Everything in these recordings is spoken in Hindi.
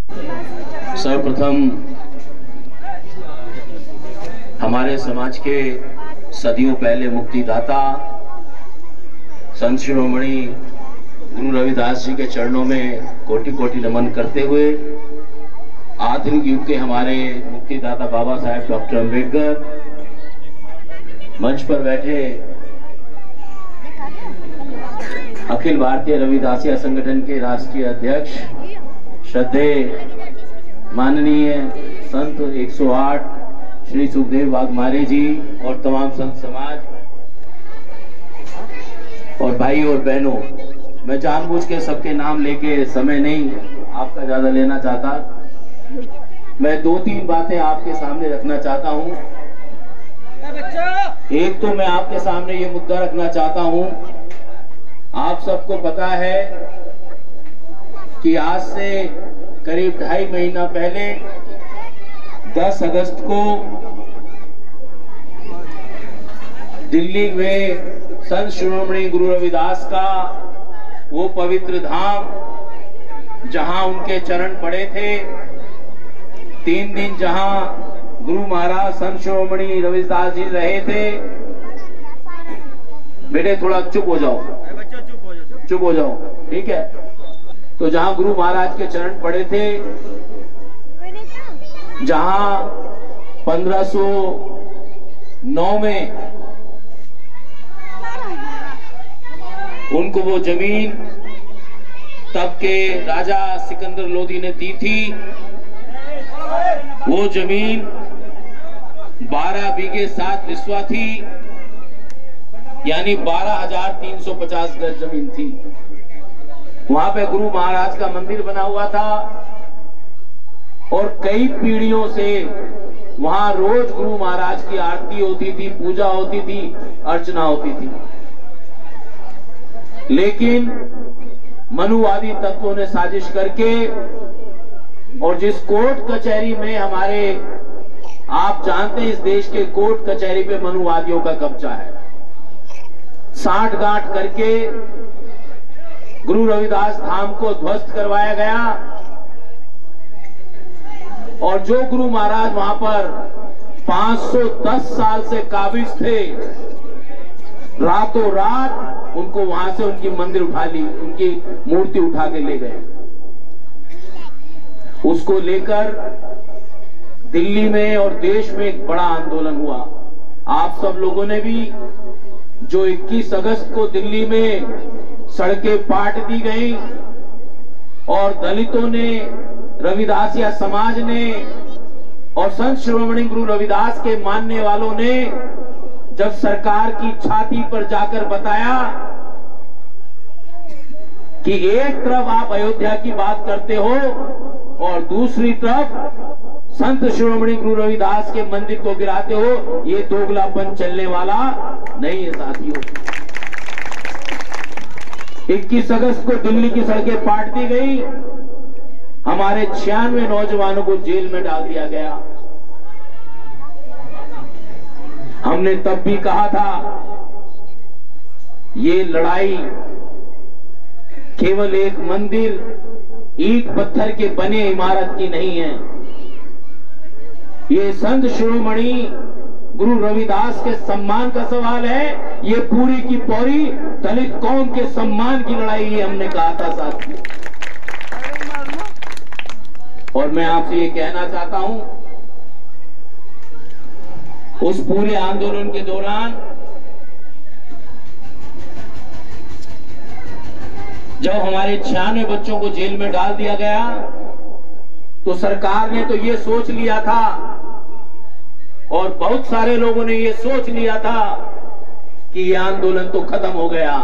सर्वप्रथम हमारे समाज के सदियों पहले मुक्तिदाता संत शिरोमणि गुरु रविदास जी के चरणों में कोटि कोटि नमन करते हुए आधुनिक युग के हमारे मुक्तिदाता बाबा साहेब डॉक्टर अम्बेडकर, मंच पर बैठे अखिल भारतीय रविदासिया संगठन के राष्ट्रीय अध्यक्ष श्रद्धेय माननीय संत 108 श्री सुखदेव वाघमारे जी और तमाम संत समाज और भाई और बहनों, मैं जानबूझ के सबके नाम लेके समय नहीं आपका ज्यादा लेना चाहता। मैं 2-3 बातें आपके सामने रखना चाहता हूं। एक तो मैं आपके सामने ये मुद्दा रखना चाहता हूं, आप सबको पता है कि आज से करीब 2.5 महीना पहले 10 अगस्त को दिल्ली में संत शिरोमणि गुरु रविदास का वो पवित्र धाम जहां उनके चरण पड़े थे, 3 दिन जहां गुरु महाराज संत शिरोमणि रविदास जी रहे थे। बेटे थोड़ा चुप हो जाओ, चुप हो जाओ, ठीक है। तो जहां गुरु महाराज के चरण पड़े थे, जहां 1509 में उनको वो जमीन तब के राजा सिकंदर लोदी ने दी थी। वो जमीन 12 बीघे 7 रिस्वा थी, यानी 12,350 गज जमीन थी। वहां पे गुरु महाराज का मंदिर बना हुआ था और कई पीढ़ियों से वहां रोज गुरु महाराज की आरती होती थी, पूजा होती थी, अर्चना होती थी। लेकिन मनुवादी तत्वों ने साजिश करके और जिस कोर्ट कचहरी में हमारे, आप जानते हैं इस देश के कोर्ट कचहरी पे मनुवादियों का कब्जा है, साठगांठ करके गुरु रविदास धाम को ध्वस्त करवाया गया। और जो गुरु महाराज वहां पर 510 साल से काबिज थे, रातों रात उनको वहां से उनकी मंदिर उठा ली, उनकी मूर्ति उठा के ले गए। उसको लेकर दिल्ली में और देश में एक बड़ा आंदोलन हुआ। आप सब लोगों ने भी, जो 21 अगस्त को दिल्ली में सड़कें पाट दी गई और दलितों ने, रविदासिया समाज ने और संत शिरोमणि गुरु रविदास के मानने वालों ने जब सरकार की छाती पर जाकर बताया कि एक तरफ आप अयोध्या की बात करते हो और दूसरी तरफ संत शिरोमणि गुरु रविदास के मंदिर को गिराते हो, ये दोगलापन चलने वाला नहीं है साथियों। 21 अगस्त को दिल्ली की सड़कें पाट दी गई, हमारे 96 नौजवानों को जेल में डाल दिया गया। हमने तब भी कहा था ये लड़ाई केवल एक मंदिर, ईंट पत्थर के बने इमारत की नहीं है। ये संत शिरोमणि गुरु रविदास के सम्मान का सवाल है। ये पूरी की पूरी दलित कौम के सम्मान की लड़ाई है, हमने कहा था साथियों। और मैं आपसे ये कहना चाहता हूं, उस पूरे आंदोलन के दौरान जब हमारे 96 बच्चों को जेल में डाल दिया गया, तो सरकार ने तो ये सोच लिया था और बहुत सारे लोगों ने ये सोच लिया था कि ये आंदोलन तो खत्म हो गया।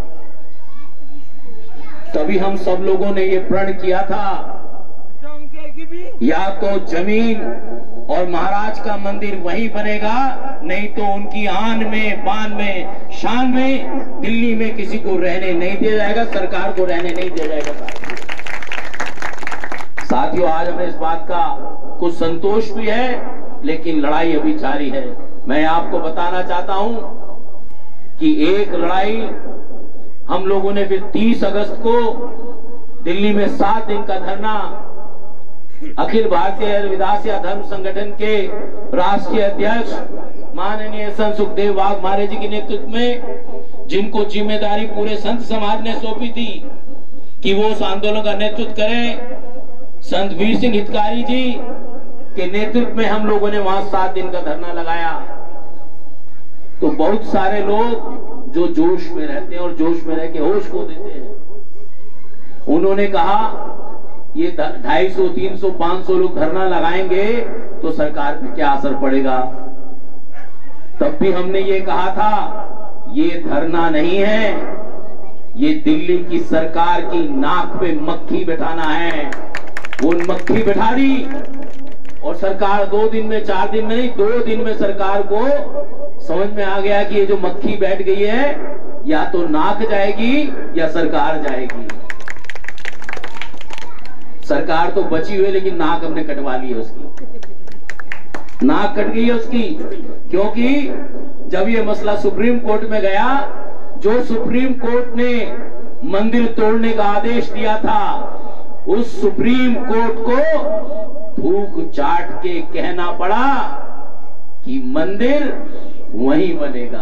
तभी हम सब लोगों ने ये प्रण किया था, या तो जमीन और महाराज का मंदिर वहीं बनेगा, नहीं तो उनकी आन में, बान में, शान में दिल्ली में किसी को रहने नहीं दिया जाएगा, सरकार को रहने नहीं दिया जाएगा। साथियों, आज हमें इस बात का कुछ संतोष भी है, लेकिन लड़ाई अभी जारी है। मैं आपको बताना चाहता हूं कि एक लड़ाई हम लोगों ने फिर 30 अगस्त को दिल्ली में 7 दिन का धरना अखिल भारतीय विदासिया धर्म संगठन के राष्ट्रीय अध्यक्ष माननीय संत सुखदेव वाघमारे जी के नेतृत्व में, जिनको जिम्मेदारी पूरे संत समाज ने सौंपी थी कि वो उस आंदोलन का नेतृत्व करें, संत वीर सिंह हितकारी जी के नेतृत्व में हम लोगों ने वहां 7 दिन का धरना लगाया। तो बहुत सारे लोग जो जोश में रहते हैं और जोश में रह के होश खो देते हैं, उन्होंने कहा ये 250, 300, 500 लोग धरना लगाएंगे तो सरकार पे क्या असर पड़ेगा। तब भी हमने ये कहा था ये धरना नहीं है, ये दिल्ली की सरकार की नाक पे मक्खी बैठाना है। वो मक्खी बैठा दी और सरकार 2 दिन में, 4 दिन में नहीं, 2 दिन में सरकार को समझ में आ गया कि ये जो मक्खी बैठ गई है या तो नाक जाएगी या सरकार जाएगी। सरकार तो बची हुई लेकिन नाक हमने कटवा ली है, उसकी नाक कट गई है उसकी। क्योंकि जब ये मसला सुप्रीम कोर्ट में गया, जो सुप्रीम कोर्ट ने मंदिर तोड़ने का आदेश दिया था, उस सुप्रीम कोर्ट को थूक चाट के कहना पड़ा कि मंदिर वहीं बनेगा,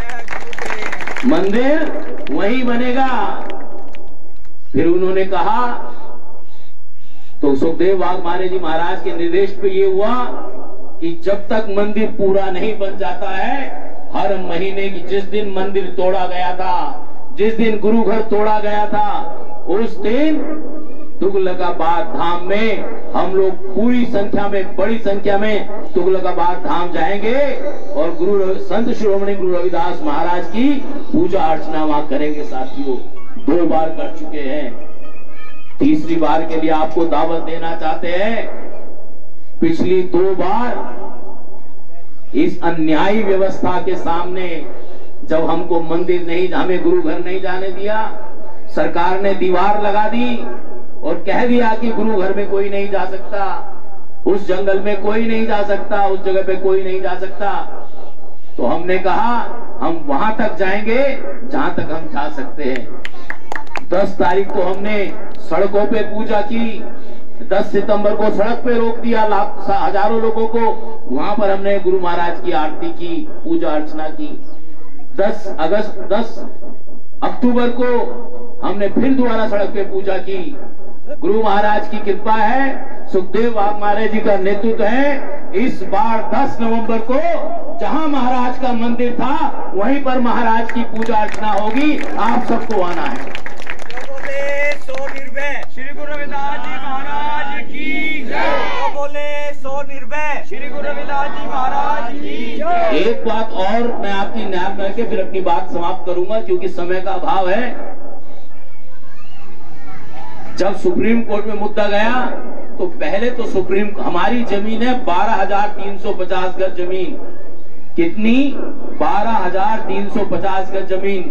मंदिर वहीं बनेगा। फिर उन्होंने कहा, तो सुखदेव वाघमारे जी महाराज के निर्देश पे ये हुआ कि जब तक मंदिर पूरा नहीं बन जाता है, हर महीने की जिस दिन मंदिर तोड़ा गया था, जिस दिन गुरु घर तोड़ा गया था, उस दिन तुगलकाबाद धाम में हम लोग पूरी संख्या में, बड़ी संख्या में तुगलकाबाद धाम जाएंगे और गुरु संत शिरोमणि गुरु रविदास महाराज की पूजा अर्चना वहां करेंगे। साथियों, 2 बार कर चुके हैं, 3री बार के लिए आपको दावत देना चाहते हैं। पिछली 2 बार इस अन्यायी व्यवस्था के सामने, जब हमको मंदिर नहीं, हमें गुरु घर नहीं जाने दिया, सरकार ने दीवार लगा दी और कह दिया कि गुरु घर में कोई नहीं जा सकता, उस जंगल में कोई नहीं जा सकता, उस जगह पे कोई नहीं जा सकता। तो हमने कहा हम वहां तक जाएंगे जहां तक हम जा सकते हैं। 10 तारीख को हमने सड़कों पे पूजा की, 10 सितंबर को सड़क पे रोक दिया, हजारों लोगों को वहां पर हमने गुरु महाराज की आरती की, पूजा अर्चना की। 10 अक्टूबर को हमने फिर दोबारा सड़क पे पूजा की। गुरु महाराज की कृपा है, सुखदेव वाघमारे जी का नेतृत्व है। इस बार 10 नवंबर को जहां महाराज का मंदिर था वहीं पर महाराज की पूजा अर्चना होगी, आप सबको आना है। सो निर्भय श्री गुरु रविदास जी महाराज की जय। बोले सो निर्भय श्री गुरु रविदास जी महाराज की जय। एक बात और मैं आपकी ध्यान में रख के फिर अपनी बात समाप्त करूंगा, क्योंकि समय का अभाव है। जब सुप्रीम कोर्ट में मुद्दा गया तो पहले तो हमारी जमीन है 12,350 गज जमीन। कितनी? 12,350 गज जमीन।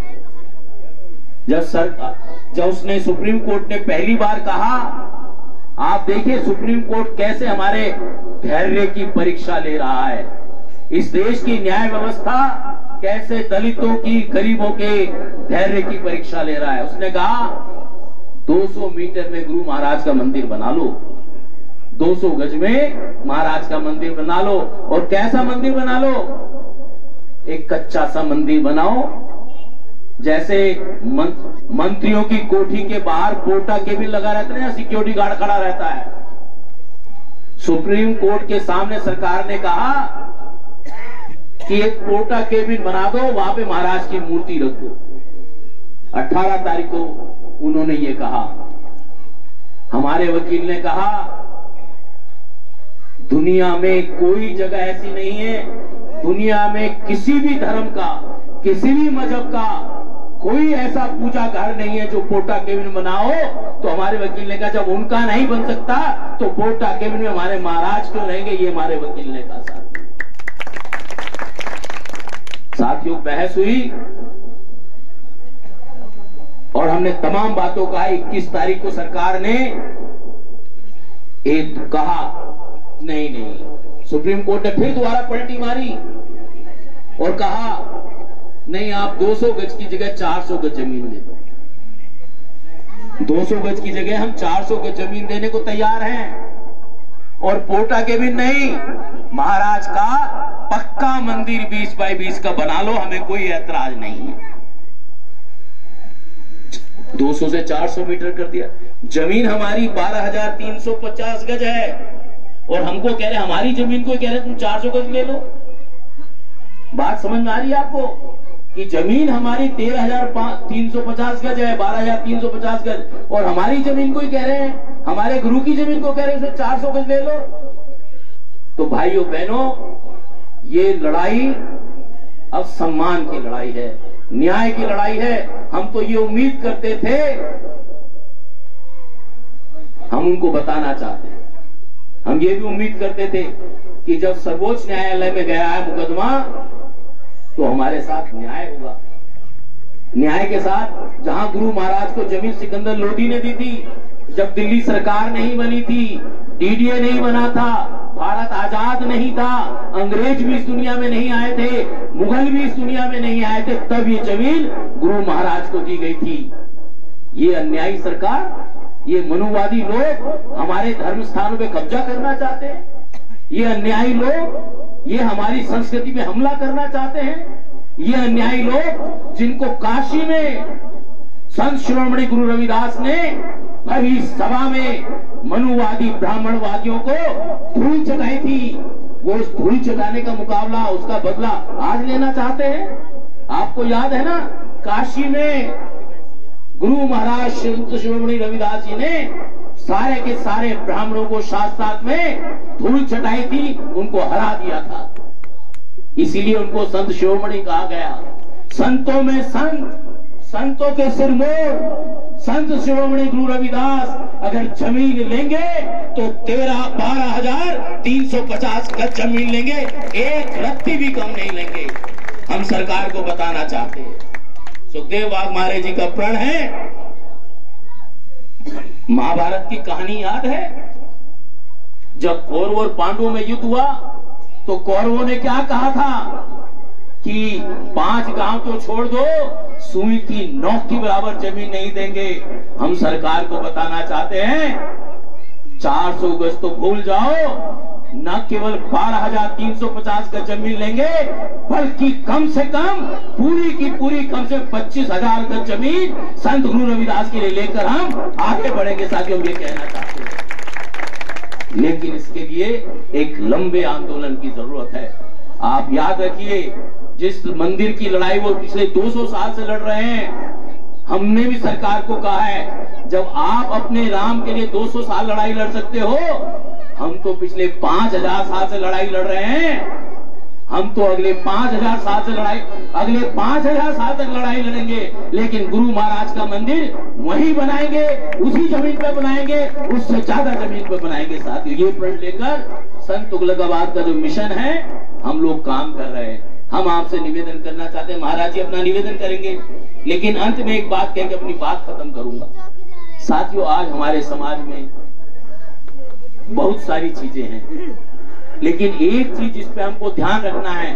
जब उसने सुप्रीम कोर्ट ने पहली बार कहा, आप देखिए सुप्रीम कोर्ट कैसे हमारे धैर्य की परीक्षा ले रहा है। इस देश की न्याय व्यवस्था कैसे दलितों की, गरीबों के धैर्य की परीक्षा ले रहा है। उसने कहा 200 मीटर में गुरु महाराज का मंदिर बना लो, 200 गज में महाराज का मंदिर बना लो। और कैसा मंदिर बना लो? एक कच्चा सा मंदिर बनाओ, जैसे मंत्रियों की कोठी के बाहर पोर्टा केबिन लगा रहता है, सिक्योरिटी गार्ड खड़ा रहता है। सुप्रीम कोर्ट के सामने सरकार ने कहा कि एक पोर्टा केबिन बना दो, वहां पे महाराज की मूर्ति रख दो। 18 तारीख को उन्होंने ये कहा। हमारे वकील ने कहा दुनिया में कोई जगह ऐसी नहीं है, दुनिया में किसी भी धर्म का, किसी भी मजहब का कोई ऐसा पूजा घर नहीं है जो पोर्टा केबिन बनाओ। तो हमारे वकील ने कहा जब उनका नहीं बन सकता तो पोर्टा केबिन में हमारे महाराज क्यों रहेंगे? ये हमारे वकील ने कहा। साथियों, बहस हुई और हमने तमाम बातों का 21 तारीख को सरकार ने एक कहा नहीं। सुप्रीम कोर्ट ने फिर दोबारा पलटी मारी और कहा नहीं, आप 200 गज की जगह 400 गज जमीन दे दो। 200 गज की जगह हम 400 गज जमीन देने को तैयार हैं। और पोटा के भी नहीं, महाराज का पक्का मंदिर 20 बाई 20 का बना लो, हमें कोई ऐतराज नहीं है। 200 से 400 मीटर कर दिया। जमीन हमारी 12,350 गज है और हमको कह रहे, हमारी जमीन को कह रहे तुम 400 गज ले लो। बात समझ में आ रही है आपको कि जमीन हमारी 13,350 गज है, 12,350 गज, और हमारी जमीन को ही कह रहे हैं, हमारे गुरु की जमीन को कह रहे हैं उसमें 400 गज ले लो। तो भाइयों बहनों, ये लड़ाई अब सम्मान की लड़ाई है, न्याय की लड़ाई है। हम तो ये उम्मीद करते थे, हम उनको बताना चाहते हैं, हम ये भी उम्मीद करते थे कि जब सर्वोच्च न्यायालय में गया है मुकदमा तो हमारे साथ न्याय होगा। न्याय के साथ, जहां गुरु महाराज को जमीन सिकंदर लोधी ने दी थी, जब दिल्ली सरकार नहीं बनी थी, डीडीए नहीं बना था, भारत आजाद नहीं था, अंग्रेज भी इस दुनिया में नहीं आए थे, मुगल भी इस दुनिया में नहीं आए थे, तब ये जमीन गुरु महाराज को दी गई थी। ये अन्यायी सरकार, ये मनुवादी लोग हमारे धर्म स्थानों पे कब्जा करना चाहते हैं, ये अन्यायी लोग ये हमारी संस्कृति पे हमला करना चाहते हैं, ये अन्यायी लोग जिनको काशी में संत शिरोमणि गुरु रविदास ने भरी सभा में मनुवादी ब्राह्मणवादियों को धूल चटाई थी, वो उस धूल चटाने का मुकाबला, उसका बदला आज लेना चाहते हैं। आपको याद है ना, काशी में गुरु महाराज संत शिरोमणि रविदास जी ने सारे के सारे ब्राह्मणों को साथ में धूल चटाई थी, उनको हरा दिया था। इसीलिए उनको संत शिरोमणि कहा गया। संतों में संत, संतों के सिरमौर संत शिरोमणि गुरु रविदास अगर जमीन लेंगे तो 12,350 गज जमीन लेंगे, एक रत्ती भी कम नहीं लेंगे। हम सरकार को बताना चाहते हैं। सुखदेव वाघमारे जी का प्रण है। महाभारत की कहानी याद है, जब कौरव और पांडवों में युद्ध हुआ तो कौरवों ने क्या कहा था कि 5 गांव तो छोड़ दो, सुई की नोक की बराबर जमीन नहीं देंगे। हम सरकार को बताना चाहते हैं 400 गज तो भूल जाओ, न केवल 12,350 गज जमीन लेंगे, बल्कि कम से कम पूरी की पूरी कम से 25,000 गज जमीन संत गुरु रविदास के लिए लेकर हम आगे बढ़ेंगे। साथियों, हम ये कहना चाहते हैं, लेकिन इसके लिए एक लंबे आंदोलन की जरूरत है। आप याद रखिए, जिस मंदिर की लड़ाई वो पिछले 200 साल से लड़ रहे हैं, हमने भी सरकार को कहा है, जब आप अपने राम के लिए 200 साल लड़ाई लड़ सकते हो, हम तो पिछले 5,000 साल से लड़ाई लड़ रहे हैं। हम तो अगले 5,000 साल से अगले 5,000 साल तक लड़ाई लड़ेंगे, लेकिन गुरु महाराज का मंदिर वहीं बनाएंगे, उसी जमीन पे बनाएंगे, उससे ज्यादा जमीन पे बनाएंगे। साथियों, ये प्रण लेकर संत तुगलकाबाद का जो मिशन है, हम लोग काम कर रहे हैं। हम आपसे निवेदन करना चाहते हैं, महाराज जी अपना निवेदन करेंगे, लेकिन अंत में एक बात कह के अपनी बात खत्म करूंगा। साथियों, आज हमारे समाज में बहुत सारी चीजें हैं, लेकिन एक चीज जिस पे हमको ध्यान रखना है,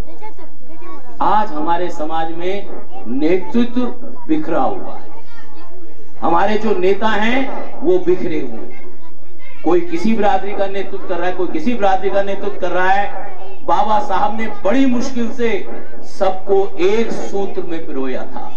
आज हमारे समाज में नेतृत्व बिखरा हुआ है। हमारे जो नेता हैं वो बिखरे हुए हैं। कोई किसी बिरादरी का नेतृत्व कर रहा है, कोई किसी बिरादरी का नेतृत्व कर रहा है। बाबा साहब ने बड़ी मुश्किल से सबको एक सूत्र में पिरोया था।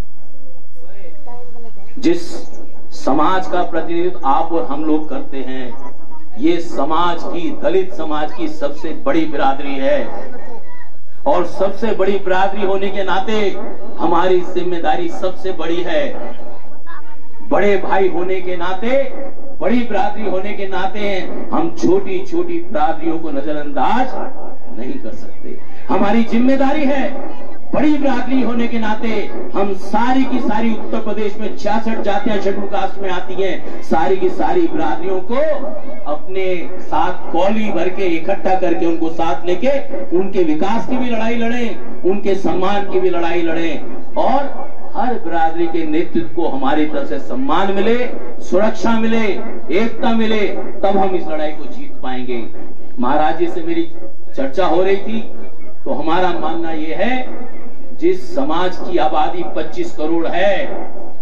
जिस समाज का प्रतिनिधित्व आप और हम लोग करते हैं, ये समाज की, दलित समाज की सबसे बड़ी बिरादरी है, और सबसे बड़ी बिरादरी होने के नाते हमारी जिम्मेदारी सबसे बड़ी है। बड़े भाई होने के नाते, बड़ी बिरादरी होने के नाते हम छोटी छोटी बिरादरियों को नजरअंदाज नहीं कर सकते। हमारी जिम्मेदारी है, बड़ी बिरादरी होने के नाते हम सारी की सारी उत्तर प्रदेश में 66 जातियां शेड्यूल कास्ट में आती हैं, सारी की सारी बिरादरियों को अपने साथ कौली भर के इकट्ठा करके उनको साथ लेके उनके विकास की भी लड़ाई लड़ें, उनके सम्मान की भी लड़ाई लड़ें, और हर बिरादरी के नेतृत्व को हमारी तरफ से सम्मान मिले, सुरक्षा मिले, एकता मिले, तब हम इस लड़ाई को जीत पाएंगे। महाराज जी से मेरी चर्चा हो रही थी, तो हमारा मानना यह है, जिस समाज की आबादी 25 करोड़ है,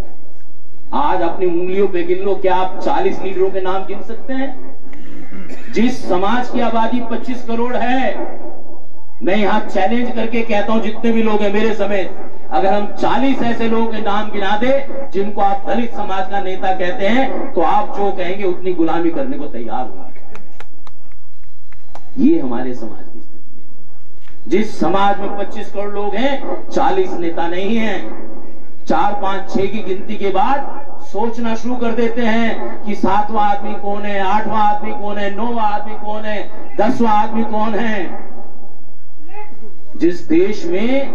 आज अपनी उंगलियों पे गिन लो, क्या आप 40 लीडरों के नाम गिन सकते हैं? जिस समाज की आबादी 25 करोड़ है, मैं यहां चैलेंज करके कहता हूं जितने भी लोग हैं मेरे समेत, अगर हम 40 ऐसे लोगों के नाम गिना दे जिनको आप दलित समाज का नेता कहते हैं, तो आप जो कहेंगे उतनी गुलामी करने को तैयार हो। ये हमारे समाज की स्थिति है। जिस समाज में 25 करोड़ लोग हैं, 40 नेता नहीं हैं। 4, 5, 6 की गिनती के बाद सोचना शुरू कर देते हैं कि 7वां आदमी कौन है, 8वां आदमी कौन है, 9वां आदमी कौन है, 10वां आदमी कौन है। जिस देश में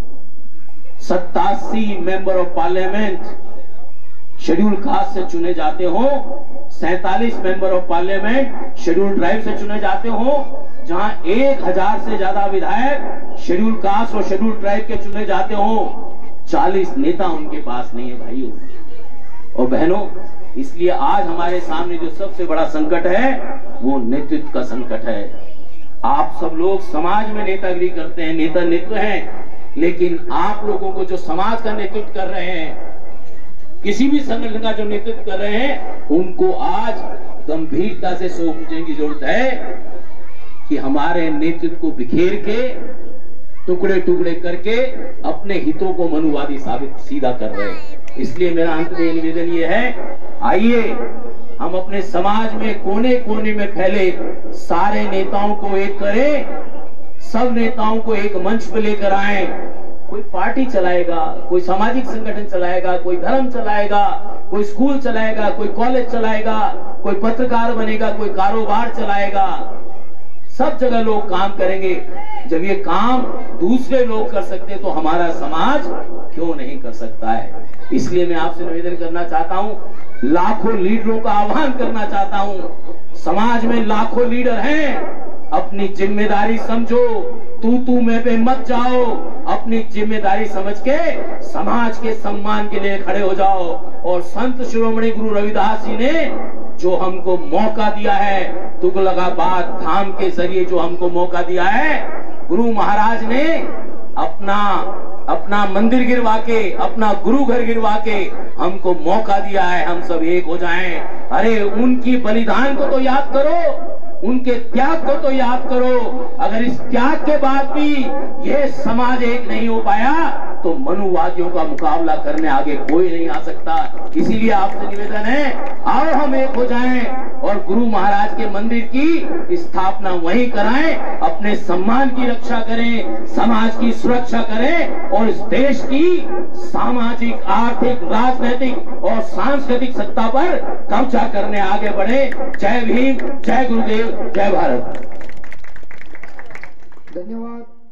87 member of parliament schedule caste से चुने जाते हो, 47 member of parliament schedule tribe से चुने जाते हो, जहां 1000 से ज्यादा विधायक शेड्यूल कास्ट और शेड्यूल ट्राइब के चुने जाते हो, 40 नेता उनके पास नहीं है भाइयों और बहनों। इसलिए आज हमारे सामने जो सबसे बड़ा संकट है वो नेतृत्व का संकट है। आप सब लोग समाज में नेतागिरी करते हैं, नेता नेतृत्व हैं, लेकिन आप लोगों को जो समाज का नेतृत्व कर रहे हैं, किसी भी संगठन का जो नेतृत्व कर रहे हैं, उनको आज गंभीरता से सोचने की जरूरत है कि हमारे नेतृत्व को बिखेर के टुकड़े टुकड़े करके अपने हितों को मनुवादी साबित सीधा कर रहे हैं। इसलिए मेरा अंत में निवेदन ये है, आइए हम अपने समाज में कोने कोने में फैले सारे नेताओं को एक करें, सब नेताओं को एक मंच पर लेकर आए। कोई पार्टी चलाएगा, कोई सामाजिक संगठन चलाएगा, कोई धर्म चलाएगा, कोई स्कूल चलाएगा, कोई कॉलेज चलाएगा, कोई पत्रकार बनेगा, कोई कारोबार चलाएगा। सब जगह लोग काम करेंगे। जब ये काम दूसरे लोग कर सकते हैं तो हमारा समाज क्यों नहीं कर सकता है। इसलिए मैं आपसे निवेदन करना चाहता हूं, लाखों लीडरों का आह्वान करना चाहता हूं। समाज में लाखों लीडर हैं, अपनी जिम्मेदारी समझो, तू मैं पे मत जाओ, अपनी जिम्मेदारी समझ के समाज के सम्मान के लिए खड़े हो जाओ। और संत शिरोमणि गुरु रविदास जी ने जो हमको मौका दिया है, तुगलकाबाद धाम के जरिए जो हमको मौका दिया है, गुरु महाराज ने अपना मंदिर गिरवा के, अपना गुरु घर गिरवा के हमको मौका दिया है, हम सब एक हो जाएं। अरे उनकी बलिदान को तो याद करो, उनके त्याग को तो याद करो। अगर इस त्याग के बाद भी ये समाज एक नहीं हो पाया तो मनुवादियों का मुकाबला करने आगे कोई नहीं आ सकता। इसीलिए आपसे निवेदन है, आओ हम एक हो जाएं और गुरु महाराज के मंदिर की स्थापना वहीं कराएं, अपने सम्मान की रक्षा करें, समाज की सुरक्षा करें और इस देश की सामाजिक, आर्थिक, राजनीतिक और सांस्कृतिक सत्ता पर कब्जा करने आगे बढ़े। जय भीम, जय गुरुदेव, जय भारत। धन्यवाद।